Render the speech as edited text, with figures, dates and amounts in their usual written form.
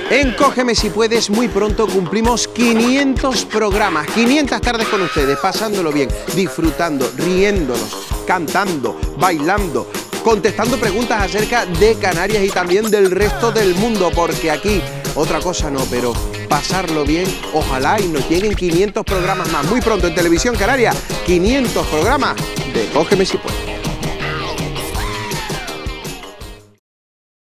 En Cógeme si puedes, muy pronto cumplimos 500 programas, 500 tardes con ustedes, pasándolo bien, disfrutando, riéndonos, cantando, bailando, contestando preguntas acerca de Canarias y también del resto del mundo, porque aquí otra cosa no, pero pasarlo bien, ojalá y nos lleguen 500 programas más. Muy pronto en Televisión Canaria, 500 programas de Cógeme si puedes.